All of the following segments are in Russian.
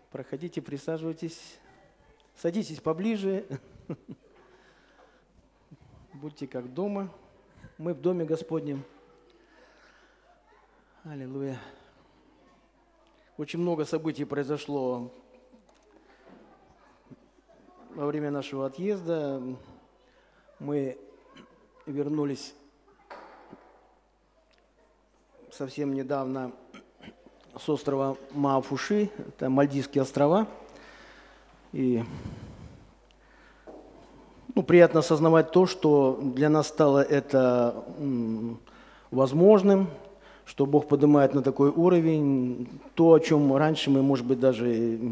Проходите, присаживайтесь, садитесь поближе, будьте как дома. Мы в Доме Господнем. Аллилуйя. Очень много событий произошло во время нашего отъезда. Мы вернулись совсем недавно с острова Маафуши, это Мальдивские острова. И приятно осознавать то, что для нас стало это возможным, что Бог поднимает на такой уровень, то, о чем раньше мы, может быть, даже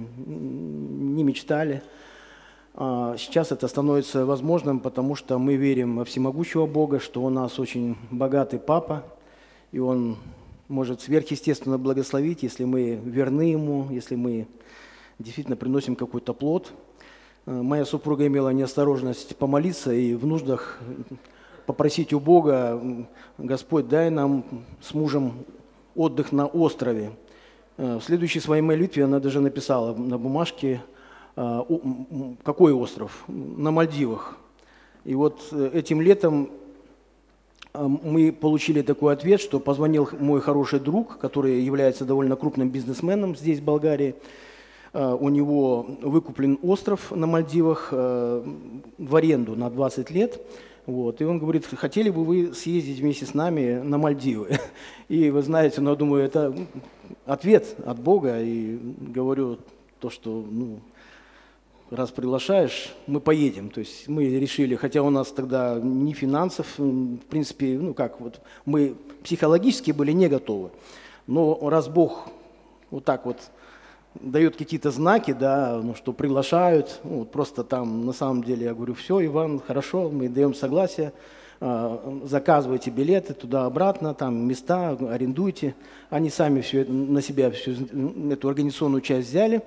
не мечтали. Сейчас это становится возможным, потому что мы верим во всемогущего Бога, что у нас очень богатый Папа, и Он может сверхъестественно благословить, если мы верны Ему, если мы действительно приносим какой-то плод. Моя супруга имела неосторожность помолиться и в нуждах попросить у Бога: Господь, дай нам с мужем отдых на острове. В следующей своей молитве она даже написала на бумажке, какой остров? На Мальдивах. И вот этим летом мы получили такой ответ, что позвонил мой хороший друг, который является довольно крупным бизнесменом здесь, в Болгарии. У него выкуплен остров на Мальдивах в аренду на 20 лет. Вот. И он говорит: хотели бы вы съездить вместе с нами на Мальдивы? И вы знаете, я думаю, это ответ от Бога. И говорю то, что раз приглашаешь, мы поедем. То есть мы решили, хотя у нас тогда ни финансов, в принципе, мы психологически были не готовы. Но раз Бог вот так вот дает какие-то знаки, да, что приглашают, просто там на самом деле я говорю: все, Иван, хорошо, мы даем согласие, заказывайте билеты туда-обратно, там места, арендуйте. Они сами на себя всю эту организационную часть взяли.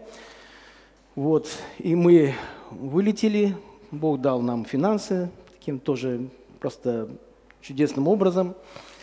Вот, и мы вылетели, Бог дал нам финансы, таким тоже просто чудесным образом.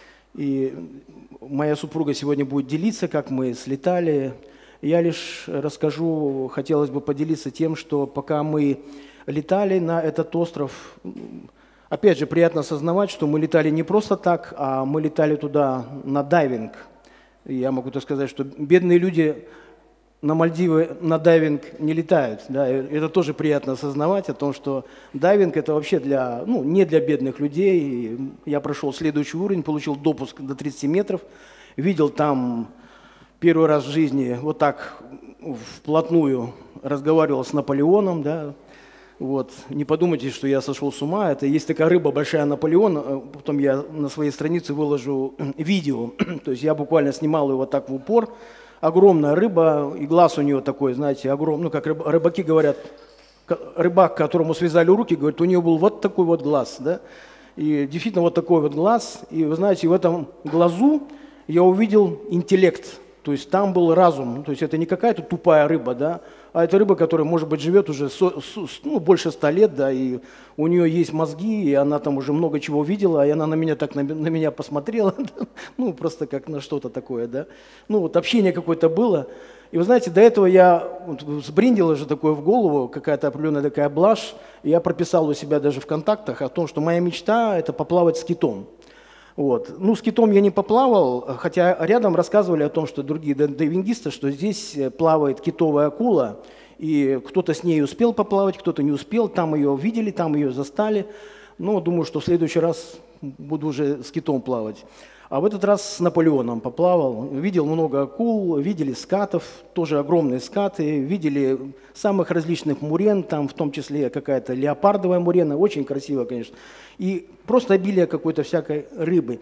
И моя супруга сегодня будет делиться, как мы слетали. Я лишь расскажу, хотелось бы поделиться тем, что пока мы летали на этот остров, опять же, приятно осознавать, что мы летали не просто так, а мы летали туда на дайвинг. И я могу так сказать, что бедные люди на Мальдивы на дайвинг не летают. Да? Это тоже приятно осознавать, о том, что дайвинг – это вообще не для бедных людей. Я прошел следующий уровень, получил допуск до 30 метров, видел там первый раз в жизни вот так вплотную разговаривал с Наполеоном. Да? Вот. Не подумайте, что я сошел с ума. Это есть такая рыба большая Наполеон. Потом я на своей странице выложу видео. То есть я буквально снимал его так в упор. Огромная рыба, и глаз у нее такой, знаете, огромный, как рыбаки говорят, рыбак, которому связали руки, говорит, у нее был вот такой вот глаз, да, и действительно вот такой вот глаз, и вы знаете, в этом глазу я увидел интеллект, то есть там был разум, то есть это не какая-то тупая рыба, да, а это рыба, которая, может быть, живет уже больше 100 лет, да, и у нее есть мозги, и она там уже много чего видела, и она на меня так на меня посмотрела, просто как на что-то такое, да. Общение какое-то было. И вы знаете, до этого я сбриндила же такое в голову, какая-то определенная такая блажь, и я прописал у себя даже в контактах о том, что моя мечта – это поплавать с китом. Вот. С китом я не поплавал, хотя рядом рассказывали о том, что другие дайвингисты, что здесь плавает китовая акула, и кто-то с ней успел поплавать, кто-то не успел, там ее видели, там ее застали. Думаю, что в следующий раз буду уже с китом плавать. А в этот раз с Наполеоном поплавал, видел много акул, видели скатов, тоже огромные скаты, видели самых различных мурен, там в том числе какая-то леопардовая мурена, очень красиво, конечно, и просто обилие какой-то всякой рыбы.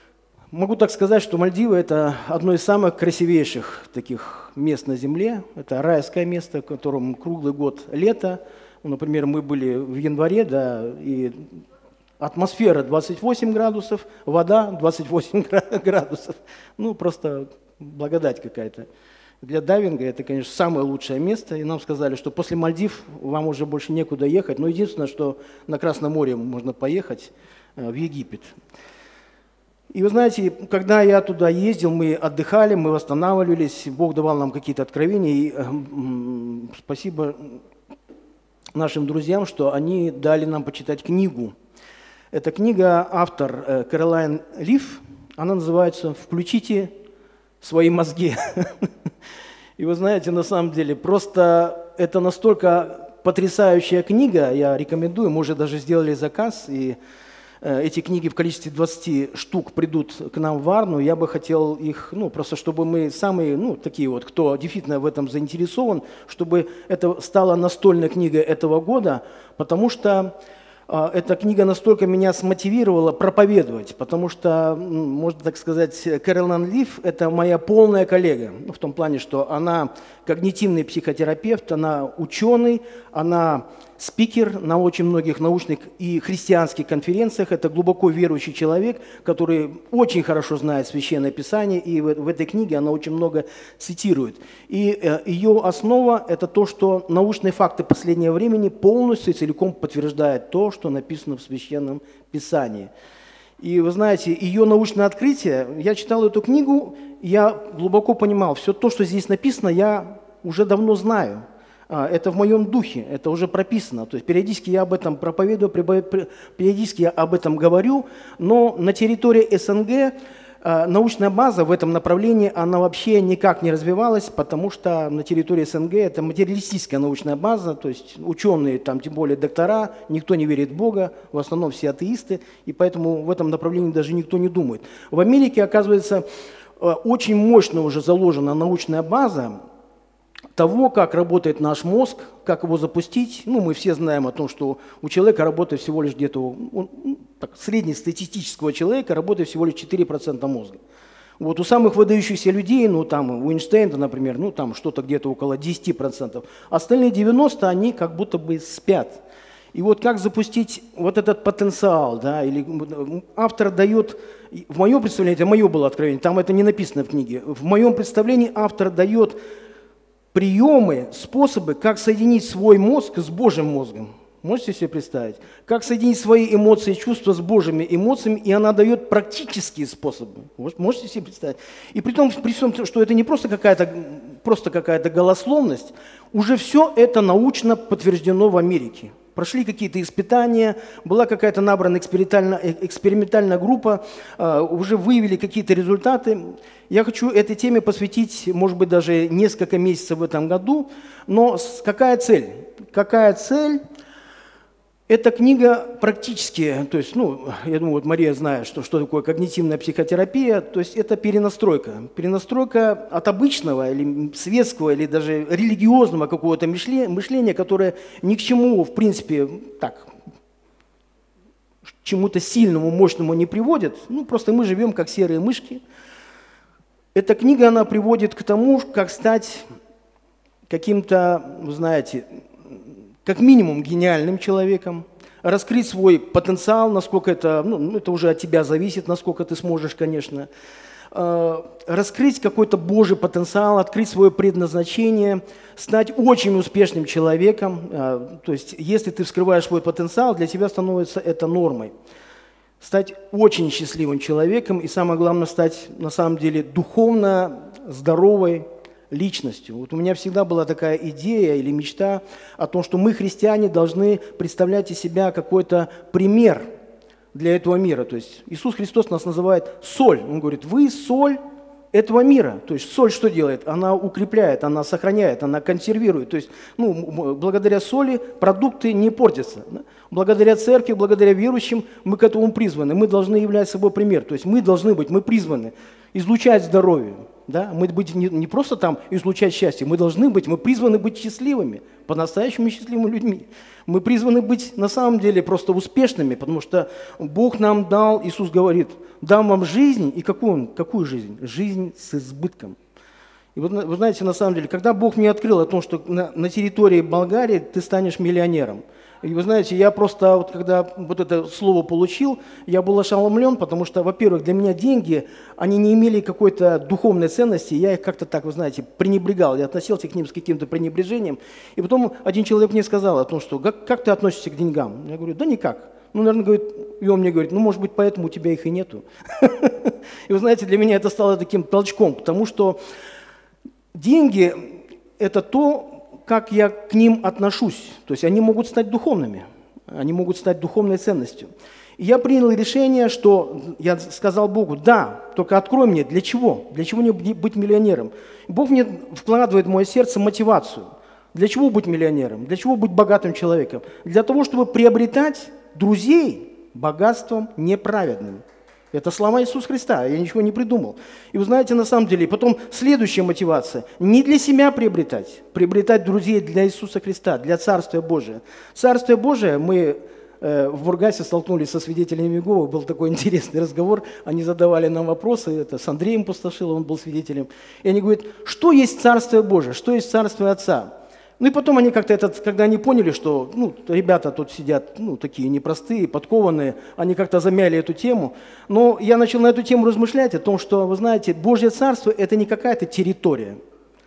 Могу так сказать, что Мальдивы – это одно из самых красивейших таких мест на Земле, это райское место, в котором круглый год лето. Например, мы были в январе, да, и атмосфера 28 градусов, вода 28 градусов. Просто благодать какая-то. Для дайвинга это, конечно, самое лучшее место. И нам сказали, что после Мальдив вам уже больше некуда ехать. Но единственное, что на Красном море можно поехать в Египет. И вы знаете, когда я туда ездил, мы отдыхали, мы восстанавливались, Бог давал нам какие-то откровения. И спасибо нашим друзьям, что они дали нам почитать книгу. Эта книга, автор Кэролайн Лив, она называется «Включите свои мозги». И вы знаете, на самом деле, просто это настолько потрясающая книга, я рекомендую, мы уже даже сделали заказ, и эти книги в количестве 20 штук придут к нам в Варну. Я бы хотел их, просто чтобы мы самые, такие вот, кто действительно в этом заинтересован, чтобы это стала настольная книга этого года, потому что эта книга настолько меня смотивировала проповедовать, потому что, можно так сказать, Кэролайн Лив – это моя полная коллега, в том плане, что она когнитивный психотерапевт, она ученый, она спикер на очень многих научных и христианских конференциях. Это глубоко верующий человек, который очень хорошо знает Священное Писание, и в этой книге она очень много цитирует. И ее основа – это то, что научные факты последнего времени полностью и целиком подтверждают то, что написано в Священном Писании. И вы знаете, ее научное открытие, я читал эту книгу, я глубоко понимал, все то, что здесь написано, я уже давно знаю. Это в моем духе, это уже прописано. То есть периодически я об этом проповедую, периодически я об этом говорю, но на территории СНГ научная база в этом направлении, она вообще никак не развивалась, потому что на территории СНГ это материалистическая научная база, то есть ученые, там, тем более доктора, никто не верит в Бога, в основном все атеисты, и поэтому в этом направлении даже никто не думает. В Америке, оказывается, очень мощно уже заложена научная база того, как работает наш мозг, как его запустить. Мы все знаем о том, что у человека работает всего лишь где-то, среднестатистического человека работает всего лишь 4% мозга. Вот у самых выдающихся людей, у Эйнштейна, например, там что-то где-то около 10%. Остальные 90%, они как будто бы спят. И вот как запустить вот этот потенциал, или автор дает, в моем представлении, это мое было откровение, там это не написано в книге, в моем представлении автор дает приемы, способы, как соединить свой мозг с Божьим мозгом. Можете себе представить? Как соединить свои эмоции и чувства с Божьими эмоциями, и она дает практические способы. Можете себе представить? И при том, что это не просто какая-то голословность, уже все это научно подтверждено в Америке. Прошли какие-то испытания, была какая-то набрана экспериментальная группа, уже выявили какие-то результаты. Я хочу этой теме посвятить, может быть, даже несколько месяцев в этом году. Но какая цель? Какая цель? Эта книга практически, то есть, я думаю, Мария знает, что такое когнитивная психотерапия, то есть это перенастройка. Перенастройка от обычного или светского, или даже религиозного какого-то мышления, которое ни к чему, в принципе, чему-то сильному, мощному не приводит. Просто мы живем как серые мышки. Эта книга, она приводит к тому, как стать каким-то, вы знаете, как минимум гениальным человеком, раскрыть свой потенциал, насколько это уже от тебя зависит, насколько ты сможешь, конечно, раскрыть какой-то Божий потенциал, открыть свое предназначение, стать очень успешным человеком. То есть, если ты вскрываешь свой потенциал, для тебя становится это нормой. Стать очень счастливым человеком и, самое главное, стать, на самом деле, духовно здоровой личностью. Вот у меня всегда была такая идея или мечта о том, что мы, христиане, должны представлять из себя какой-то пример для этого мира. То есть Иисус Христос нас называет соль. Он говорит, вы соль этого мира. То есть соль что делает? Она укрепляет, она сохраняет, она консервирует. То есть благодаря соли продукты не портятся. Благодаря церкви, благодаря верующим мы к этому призваны. Мы должны являть собой пример. То есть мы призваны излучать здоровье. Мы быть не просто там излучать счастье, мы призваны быть счастливыми, по-настоящему счастливыми людьми. Мы призваны быть на самом деле просто успешными, потому что Бог нам дал, Иисус говорит, дам вам жизнь, и какую жизнь? Жизнь с избытком. И вы знаете, на самом деле, когда Бог мне открыл о том, что на территории Болгарии ты станешь миллионером, и вы знаете, я просто, когда это слово получил, я был ошеломлен, потому что, во-первых, для меня деньги, они не имели какой-то духовной ценности, я их как-то так, вы знаете, пренебрегал, я относился к ним с каким-то пренебрежением. И потом один человек мне сказал о том, что как ты относишься к деньгам? Я говорю, да никак. Ну, наверное, говорит, и он мне говорит, ну, может быть, поэтому у тебя их и нету. И вы знаете, для меня это стало таким толчком, потому что деньги – это то, как я к ним отношусь. То есть они могут стать духовными, они могут стать духовной ценностью. И я принял решение, что я сказал Богу, да, только открой мне, для чего? Для чего мне быть миллионером? Бог мне вкладывает в мое сердце мотивацию. Для чего быть миллионером? Для чего быть богатым человеком? Для того, чтобы приобретать друзей богатством неправедным. Это слова Иисуса Христа, я ничего не придумал. И вы знаете, на самом деле, потом следующая мотивация. Не для себя приобретать друзей для Иисуса Христа, для Царствия Божия. Царствие Божие, мы в Бургасе столкнулись со свидетелями Иеговы, был такой интересный разговор, они задавали нам вопросы, это с Андреем Пустошиловым, он был свидетелем. И они говорят, что есть Царствие Божие, что есть Царствие Отца? Ну и потом они как-то, когда они поняли, что ребята тут сидят, такие непростые, подкованные, они как-то замяли эту тему. Но я начал на эту тему размышлять о том, что, вы знаете, Божье Царство – это не какая-то территория.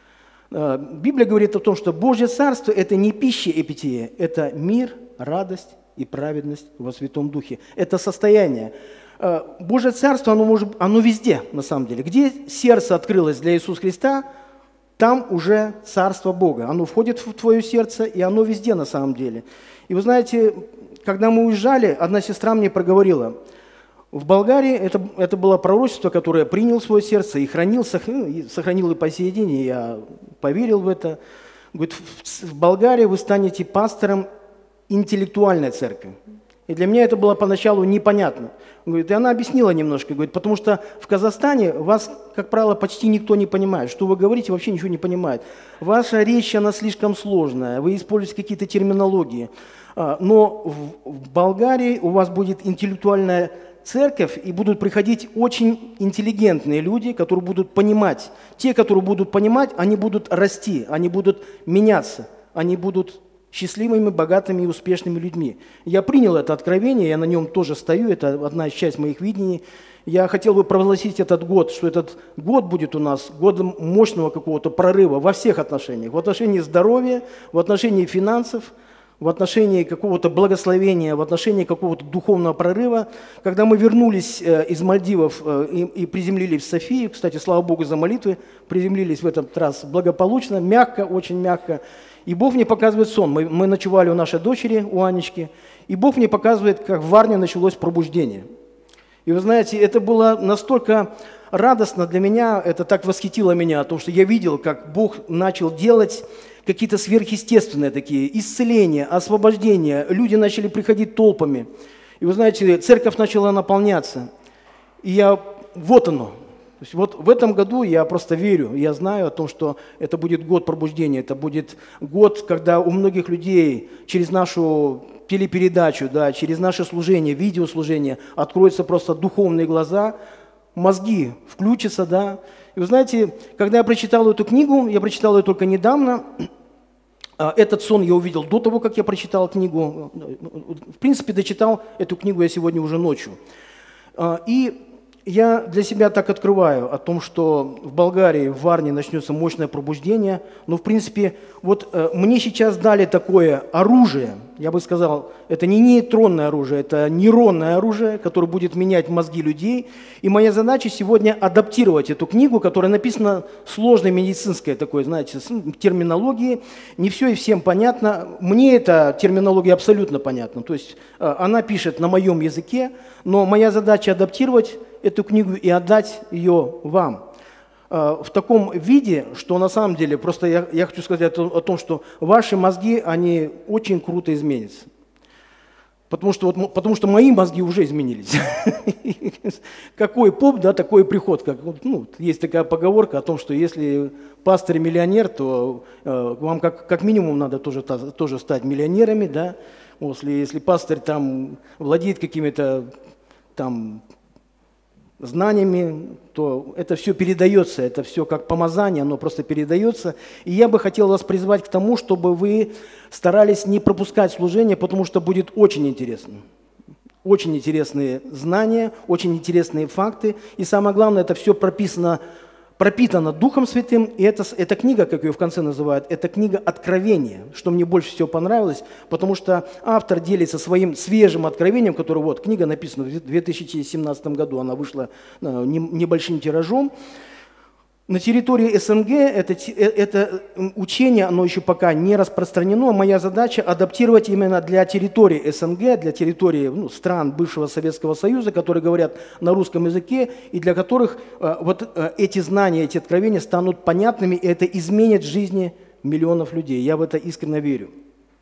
Библия говорит о том, что Божье Царство – это не пища и питье, это мир, радость и праведность во Святом Духе. Это состояние. Божье Царство, оно везде, на самом деле. Где сердце открылось для Иисуса Христа – там уже Царство Бога. Оно входит в твое сердце, и оно везде на самом деле. И вы знаете, когда мы уезжали, одна сестра мне проговорила, в Болгарии это было пророчество, которое принял в свое сердце и хранил, сохранил и по сей день, и я поверил в это. Говорит, в Болгарии вы станете пастором интеллектуальной церкви. И для меня это было поначалу непонятно. Говорит, и она объяснила немножко, говорит, потому что в Казахстане вас, как правило, почти никто не понимает. Что вы говорите, вообще ничего не понимает. Ваша речь, она слишком сложная, вы используете какие-то терминологии. Но в Болгарии у вас будет интеллектуальная церковь, и будут приходить очень интеллигентные люди, которые будут понимать. Те, которые будут понимать, они будут расти, они будут меняться, они будут счастливыми, богатыми и успешными людьми. Я принял это откровение, я на нем тоже стою, это одна из частей моих видений. Я хотел бы провозгласить этот год, что этот год будет у нас годом мощного какого-то прорыва во всех отношениях. В отношении здоровья, в отношении финансов, в отношении какого-то благословения, в отношении какого-то духовного прорыва. Когда мы вернулись из Мальдивов и приземлились в Софии, кстати, слава Богу за молитвы, приземлились в этот раз благополучно, мягко, очень мягко. И Бог мне показывает сон. Мы ночевали у нашей дочери, у Анечки, и Бог мне показывает, как в Варне началось пробуждение. И вы знаете, это было настолько радостно для меня, это так восхитило меня, потому что я видел, как Бог начал делать какие-то сверхъестественные такие исцеления, освобождения. Люди начали приходить толпами. И вы знаете, церковь начала наполняться. И вот оно. То есть вот в этом году я просто верю, я знаю о том, что это будет год пробуждения, это будет год, когда у многих людей через нашу телепередачу, да, через наше служение, видеослужение откроются просто духовные глаза, мозги включатся, да. И вы знаете, когда я прочитал эту книгу, я прочитал ее только недавно, этот сон я увидел до того, как я прочитал книгу. В принципе, дочитал эту книгу я сегодня уже ночью. И я для себя так открываю о том, что в Болгарии, в Варне начнется мощное пробуждение. Но, в принципе, вот мне сейчас дали такое оружие, я бы сказал, это не нейтронное оружие, это нейронное оружие, которое будет менять мозги людей. И моя задача сегодня адаптировать эту книгу, которая написана сложной медицинской такой, знаете, терминологией. Не все и всем понятно. Мне эта терминология абсолютно понятна. То есть она пишет на моем языке, но моя задача адаптировать эту книгу и отдать ее вам в таком виде, что на самом деле, просто я хочу сказать о том, что ваши мозги, они очень круто изменятся. Потому что мои мозги уже изменились. Какой поп, да, такой приход. Есть такая поговорка о том, что если пастырь миллионер, то вам как минимум надо тоже стать миллионерами. Да? Если пастырь там владеет какими-то там знаниями, то это все передается, это все как помазание, оно просто передается. И я бы хотел вас призвать к тому, чтобы вы старались не пропускать служение, потому что будет очень интересно. Очень интересные знания, очень интересные факты. И самое главное, это все прописано пропитана Духом Святым, и эта книга, как ее в конце называют, это книга откровения, что мне больше всего понравилось, потому что автор делится своим свежим откровением, которое, вот, книга написана в 2017 году, она вышла небольшим тиражом. На территории СНГ это учение, оно еще пока не распространено. Моя задача адаптировать именно для территории СНГ, для территории стран бывшего Советского Союза, которые говорят на русском языке, и для которых эти знания, эти откровения станут понятными, и это изменит жизни миллионов людей. Я в это искренне верю.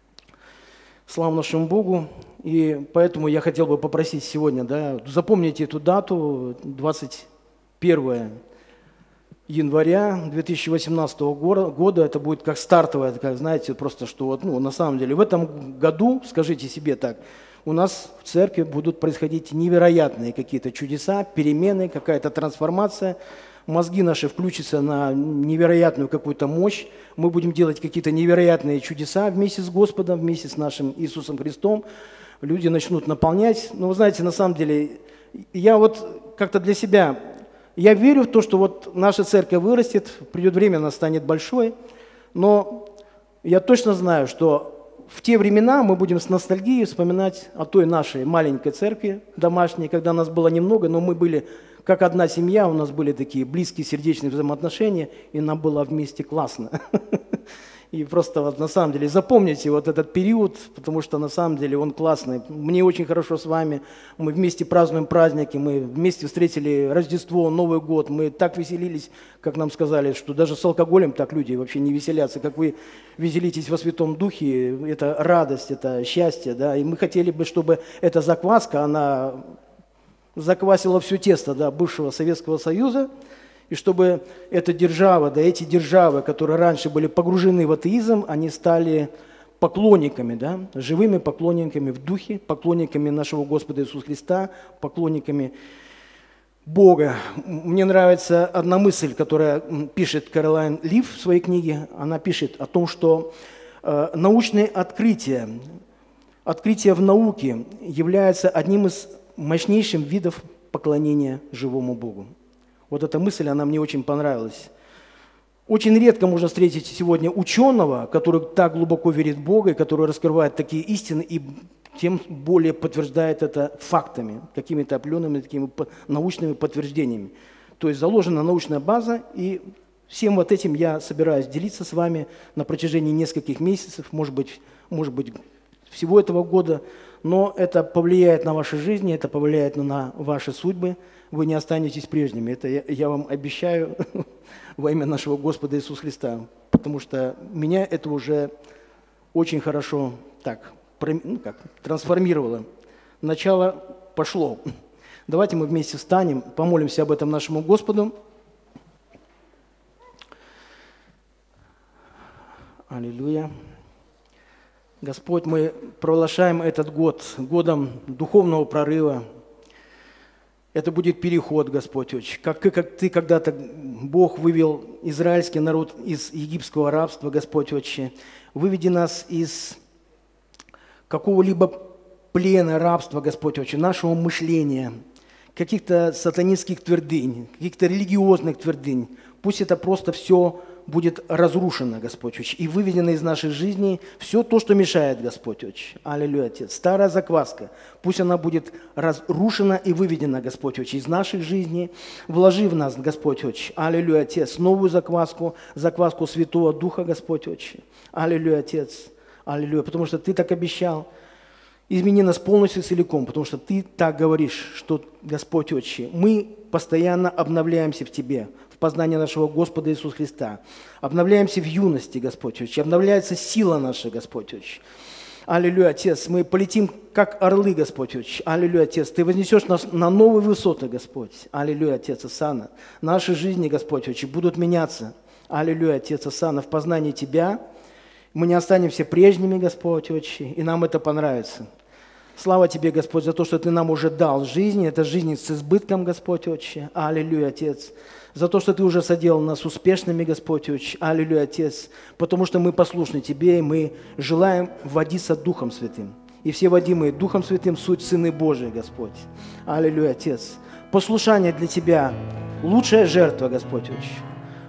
Слава нашему Богу. И поэтому я хотел бы попросить сегодня, запомните эту дату, 21 января 2018 года, это будет как стартовая, такая, знаете, просто что на самом деле в этом году, скажите себе так, у нас в церкви будут происходить невероятные какие-то чудеса, перемены, какая-то трансформация, мозги наши включатся на невероятную какую-то мощь, мы будем делать какие-то невероятные чудеса вместе с Господом, вместе с нашим Иисусом Христом, люди начнут наполнять. Но вы знаете, на самом деле, я как-то для себя... Я верю в то, что наша церковь вырастет, придет время, она станет большой, но я точно знаю, что в те времена мы будем с ностальгией вспоминать о той нашей маленькой церкви домашней, когда нас было немного, но мы были как одна семья, у нас были такие близкие сердечные взаимоотношения, и нам было вместе классно. И просто на самом деле запомните этот период, потому что на самом деле он классный. Мне очень хорошо с вами, мы вместе празднуем праздники, мы вместе встретили Рождество, Новый год, мы так веселились, как нам сказали, что даже с алкоголем так люди вообще не веселятся, как вы веселитесь во Святом Духе, это радость, это счастье, и мы хотели бы, чтобы эта закваска, она заквасила все тесто бывшего Советского Союза, и чтобы эта держава, эти державы, которые раньше были погружены в атеизм, они стали поклонниками, живыми поклонниками в духе, поклонниками нашего Господа Иисуса Христа, поклонниками Бога. Мне нравится одна мысль, которая пишет Кэролайн Лив в своей книге. Она пишет о том, что научные открытия в науке являются одним из мощнейших видов поклонения живому Богу. Эта мысль, она мне очень понравилась. Очень редко можно встретить сегодня ученого, который так глубоко верит в Бога, и который раскрывает такие истины, и тем более подтверждает это фактами, какими-то определенными такими научными подтверждениями. То есть заложена научная база, и всем этим я собираюсь делиться с вами на протяжении нескольких месяцев, может быть, всего этого года, но это повлияет на ваши жизни, это повлияет на ваши судьбы. Вы не останетесь прежними. Это я вам обещаю во имя нашего Господа Иисуса Христа, потому что меня это уже очень хорошо трансформировало. Начало пошло. Давайте мы вместе встанем, помолимся об этом нашему Господу. Аллилуйя. Господь, мы провозглашаем этот год годом духовного прорыва. Это будет переход, Господь, как Ты когда-то, Бог, вывел израильский народ из египетского рабства, Господь, Отче. Выведи нас из какого-либо плена рабства, Господь, Отче, нашего мышления, каких-то сатанинских твердынь, каких-то религиозных твердынь. Пусть это просто все будет разрушено, Господь Отче, и выведено из нашей жизни все то, что мешает, Господь Отче. Аллилуйя, Отец. Старая закваска, пусть она будет разрушена и выведена, Господь Отче, из наших жизней. Вложи в нас, Господь Отче. Аллилуйя, Отец. Новую закваску Святого Духа, Господь Отче. Аллилуйя, Отец. Аллилуйя, потому что Ты так обещал. Измени нас полностью целиком, потому что Ты так говоришь, что, Господь Отче, мы постоянно обновляемся в Тебе, в познании нашего Господа Иисуса Христа. Обновляемся в юности, Господь Отче, обновляется сила наша, Господь Отче. Аллилуйя, Отец, мы полетим, как орлы, Господь Отче. Аллилуйя, Отец, Ты вознесешь нас на новые высоты, Господь. Аллилуйя, Отец, Осанна. Наши жизни, Господь Отче, будут меняться. Аллилуйя, Отец, Осанна, в познании Тебя. Мы не останемся прежними, Господь Отче, и нам это понравится. Слава Тебе, Господь, за то, что Ты нам уже дал жизнь. Это жизнь с избытком, Господь Отче. Аллилуйя, Отец. За то, что Ты уже соделал нас успешными, Господь Отче. Аллилуйя, Отец. Потому что мы послушны Тебе, и мы желаем водиться Духом Святым. И все водимые Духом Святым суть сыны Божии, Господь. Аллилуйя, Отец. Послушание для Тебя – лучшая жертва, Господь Отче.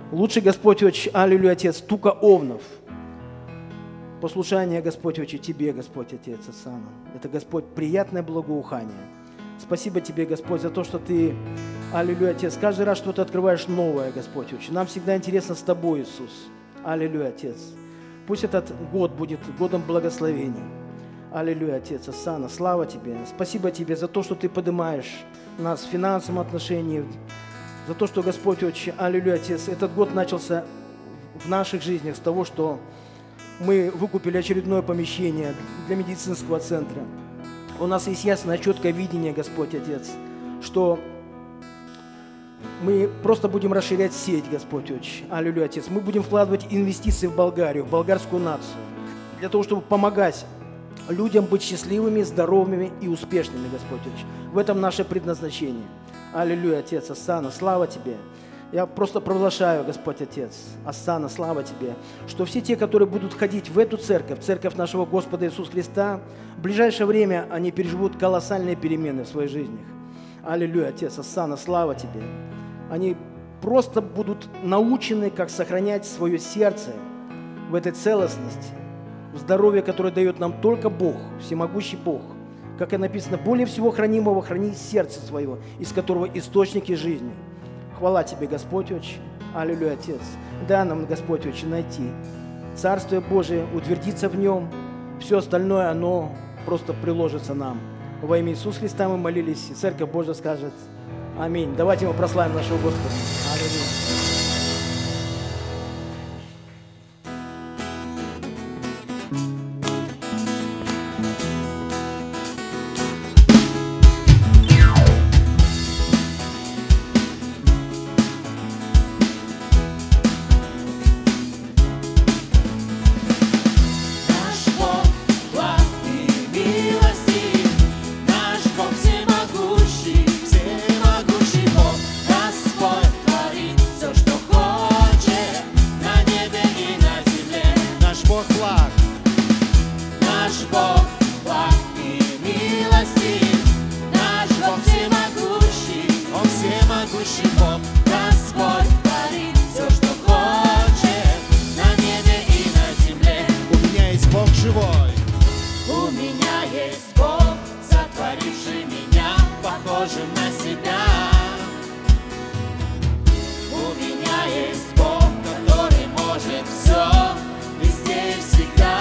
Лучше, Господь, Отче, аллилуйя, Отец, стука овнов. Послушание, Господь, Отче, Тебе, Господь, Отец, Сана. Это, Господь, приятное благоухание. Спасибо Тебе, Господь, за то, что Ты, аллилуйя, Отец, каждый раз что-то открываешь новое, Господь, Отче. Нам всегда интересно с Тобой, Иисус. Аллилуйя, Отец. Пусть этот год будет годом благословений. Аллилуйя, Отец, Сана, слава Тебе. Спасибо Тебе за то, что Ты поднимаешь нас в финансовом отношении, за то, что, Господь, Отче, аллилуйя, Отец, этот год начался в наших жизнях с того, что мы выкупили очередное помещение для медицинского центра. У нас есть ясное, четкое видение, Господь, Отец, что мы просто будем расширять сеть, Господь, Отче, аллилуйя, Отец. Мы будем вкладывать инвестиции в Болгарию, в болгарскую нацию, для того, чтобы помогать людям быть счастливыми, здоровыми и успешными, Господь, Отче. В этом наше предназначение. Аллилуйя, Отец, Асана, слава Тебе. Я просто провозглашаю, Господь, Отец, Асана, слава Тебе, что все те, которые будут ходить в эту церковь, церковь нашего Господа Иисуса Христа, в ближайшее время они переживут колоссальные перемены в своих жизнях. Аллилуйя, Отец, Асана, слава Тебе. Они просто будут научены, как сохранять свое сердце в этой целостности, в здоровье, которое дает нам только Бог, всемогущий Бог. Как и написано, более всего хранимого храни сердце свое, из которого источники жизни. Хвала Тебе, Господь, Отче. Аллилуйя, Отец. Дай нам, Господь, Отче, найти Царствие Божие, утвердиться в нем. Все остальное, оно просто приложится нам. Во имя Иисуса Христа мы молились, и Церковь Божия скажет аминь. Давайте мы прославим нашего Господа. Аллилуйя. У меня есть Бог, который может все, везде и всегда.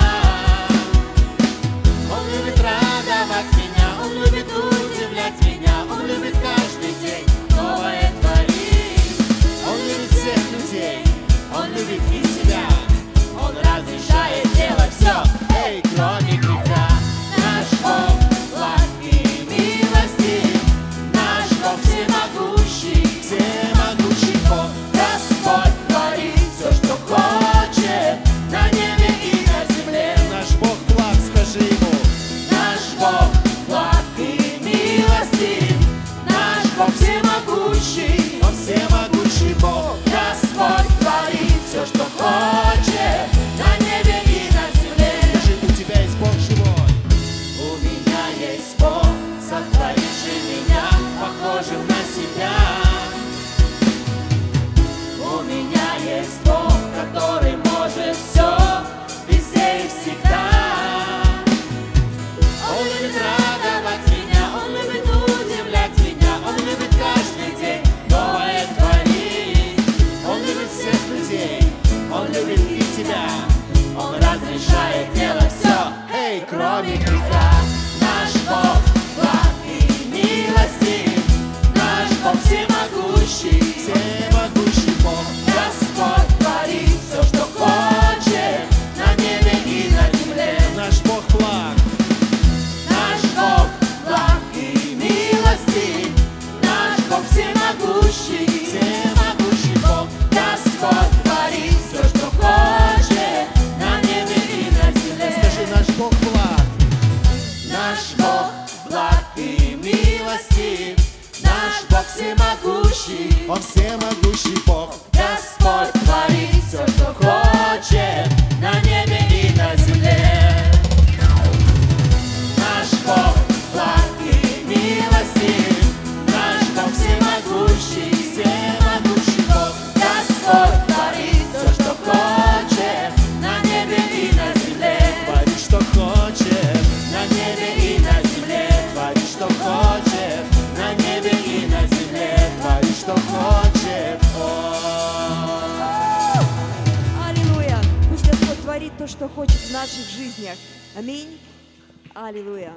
хочет в наших жизнях. Аминь. Аллилуйя.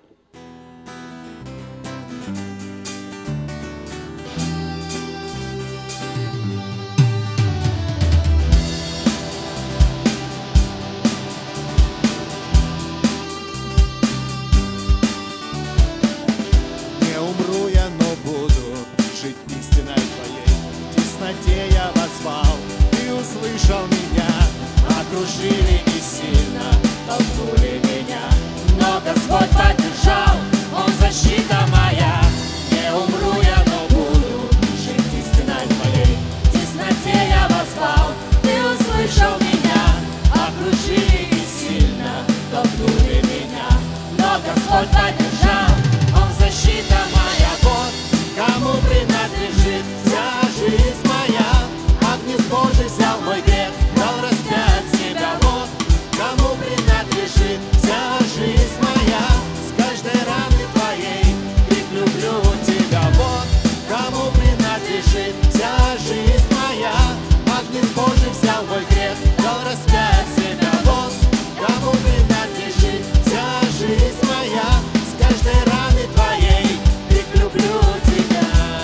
Не умру я, но буду жить истиной Твоей. В тесноте я возвал, Ты услышал меня. Окружили и сильно толкнули меня, но Господь поддержал, Он защита моя. Не умру я, но буду жить истиной Твоей. В тесноте я возвал, Ты услышал меня. Окружили и сильно толкнули меня, но Господь поддержал, Он защита моя. Вот кому принадлежит вся жизнь моя. Огнец Божий взял мой грех, дал распять себя. Вот кому принадлежит вся жизнь моя. С каждой раны Твоей крик люблю Тебя. Вот кому принадлежит вся жизнь моя. Огнец Божий взял мой грех, дал распять себя. Вот кому принадлежит вся жизнь моя. С каждой раны Твоей крик люблю Тебя.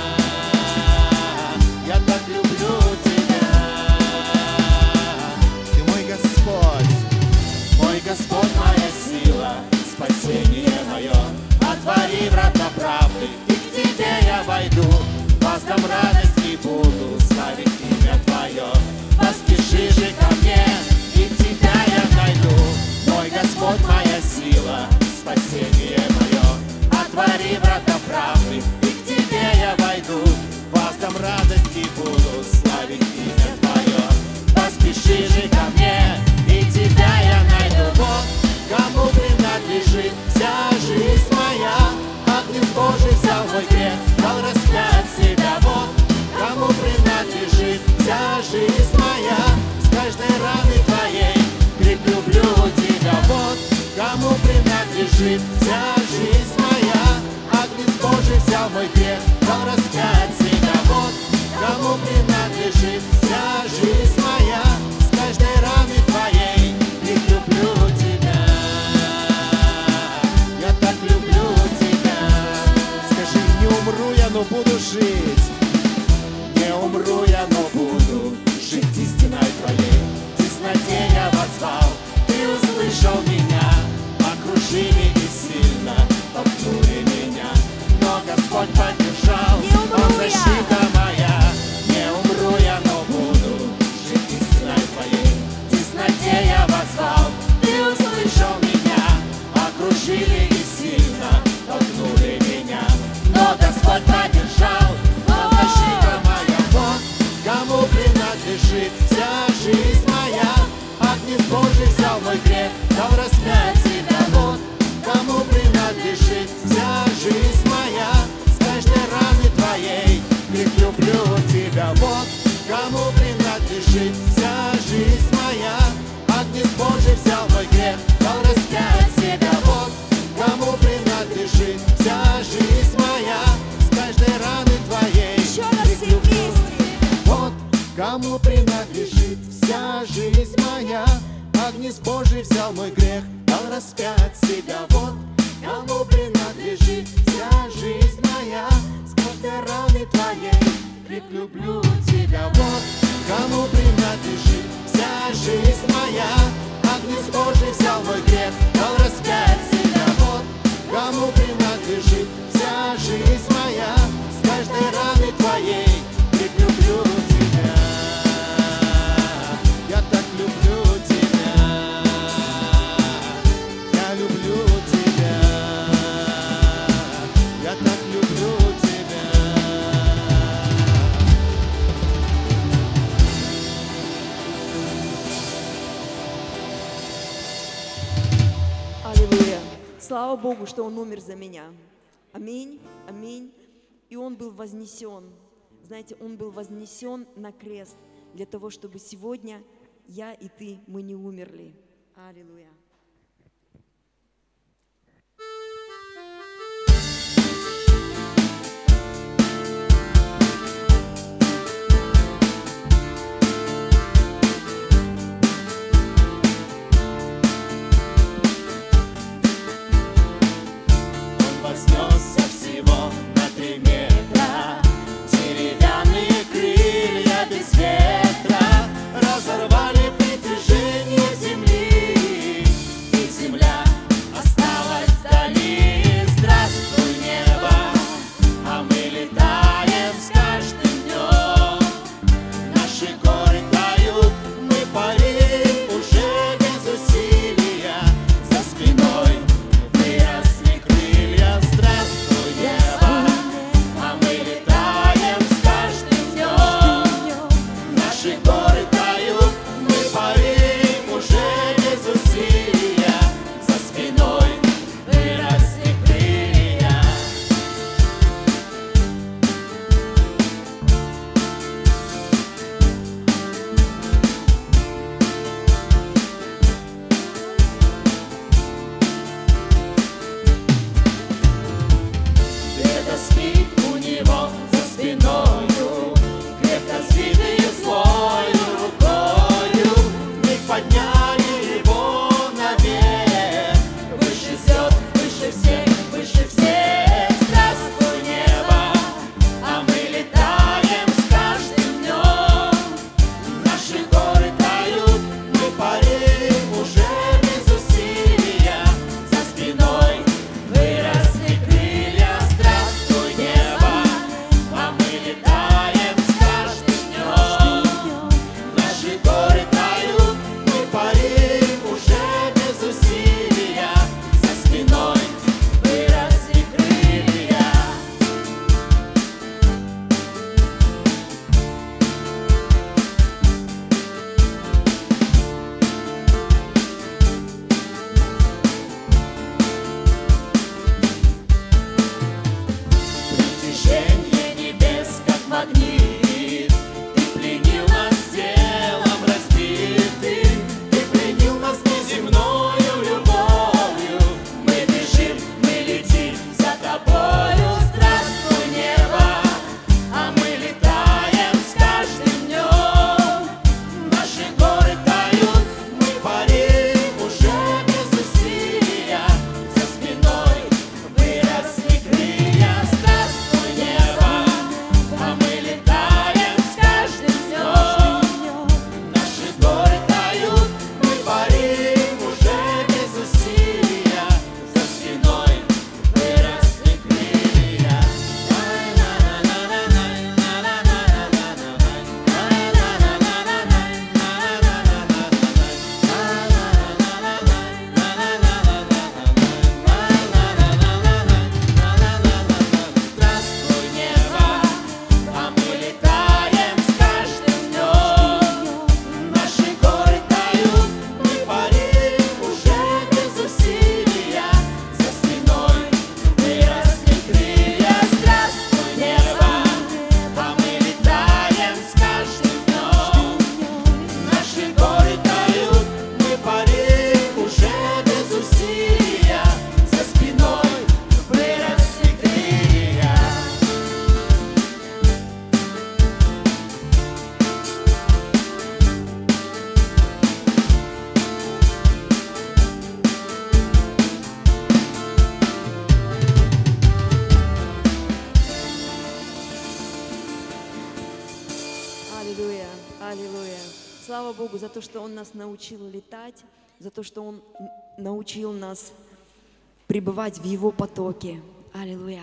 Я так люблю Тебя. Ты мой Господь, моя сила, спасение мое. Отвори врата правды, и к Тебе я войду. Воздам радость и буду славить имя Твое. Поспеши же ко мне, и Тебя я найду. Мой Господь, моя сила, спасение мое. Отвори врата правды, и к Тебе я войду. Воздам радость и буду славить имя Твое. Поспеши же ко мне, и Тебя я найду. Вот кому принадлежит вся жизнь моя. Огнец Божий взял мой грех, дал распять себя. Вот кому принадлежит вся жизнь моя. С каждой раны Твоей крик люблю Тебя. Вот кому принадлежит вся жизнь моя. Огнец Божий взял мой грех, дал распять себя. Вот кому принадлежит вся жизнь моя. С каждой раны Твоей крик люблю Тебя. Я так люблю Тебя. Скажи, не умру я, но буду жить. Не умру я, но буду жить истиной Твоей. В тесноте я возвал, Ты услышал меня. Окружили и сильно толкнули меня, но Господь поддержал, Он защита моя. Не умру я, но буду жить истиной Твоей. В тесноте я возвал, Ты услышал меня. Окружили и сильно толкнули меня, но Господь поддержал, Он защита моя. Вот кому принадлежит вся жизнь моя. Огнец Божий взял мой грех, дал распять себя. Вот кому принадлежит вся жизнь моя. С каждой раны Твоей крик люблю Тебя. Вот кому принадлежит вся жизнь моя. Огнец Божий взял мой грех, дал распять себя. Вот кому принадлежит вся жизнь моя. С каждой раны Твоей крик люблю Тебя. Вот кому принадлежит вся жизнь моя. Агнец Божий взял мой грех, дал распять себя. Вот кому принадлежит вся жизнь моя. С каждой раны Твоей крик люблю Тебя. Вот кому принадлежит вся жизнь моя. Агнец Божий взял мой грех, дал распять себя. Вот кому принадлежит вся жизнь моя. С каждой раны Твоей крик люблю Тебя. Я так люблю Тебя. Я люблю Тебя. Я так люблю Тебя. Аллилуйя. Слава Богу, что Он умер за меня. Аминь, аминь. И Он был вознесен. Знаете, Он был вознесен на крест для того, чтобы сегодня я и ты, мы не умерли. Аллилуйя. Слава Богу за то, что Он нас научил летать, за то, что Он научил нас пребывать в Его потоке. Аллилуйя.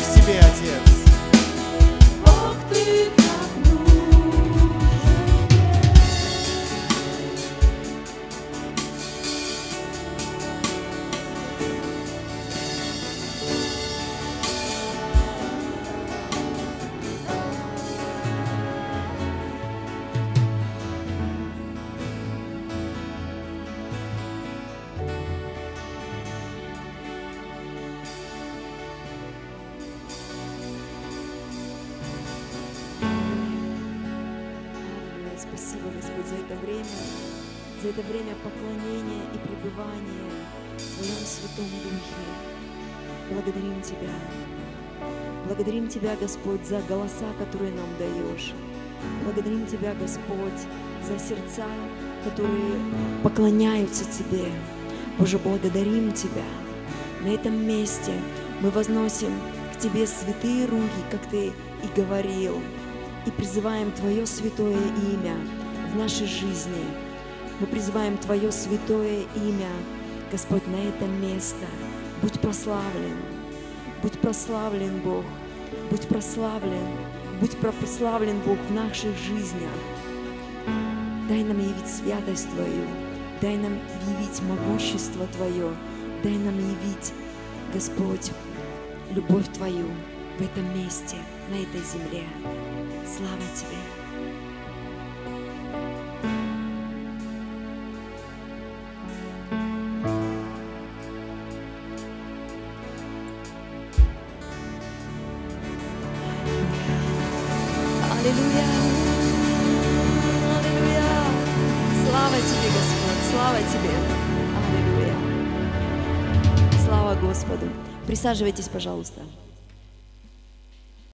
к себе, Отец. Бог, ты так нужен. Аллилуйя. Спасибо, Господь, за это время поклонения и пребывания в Твоем Святом Духе. Благодарим Тебя. Благодарим Тебя, Господь, за голоса, которые нам даешь. Благодарим Тебя, Господь, за сердца, которые поклоняются Тебе. Боже, благодарим Тебя. На этом месте мы возносим к Тебе святые руки, как Ты и говорил, и призываем Твое святое имя в нашей жизни. Мы призываем Твое святое имя, Господь, на это место. Будь прославлен, Бог, будь прославлен, Бог, в наших жизнях. Дай нам явить святость Твою, дай нам явить могущество Твое, дай нам явить, Господь, любовь Твою в этом месте, на этой земле. Слава Тебе! Аллилуйя! Аллилуйя! Слава Тебе, Господь! Слава Тебе! Аллилуйя! Слава Господу! Присаживайтесь, пожалуйста.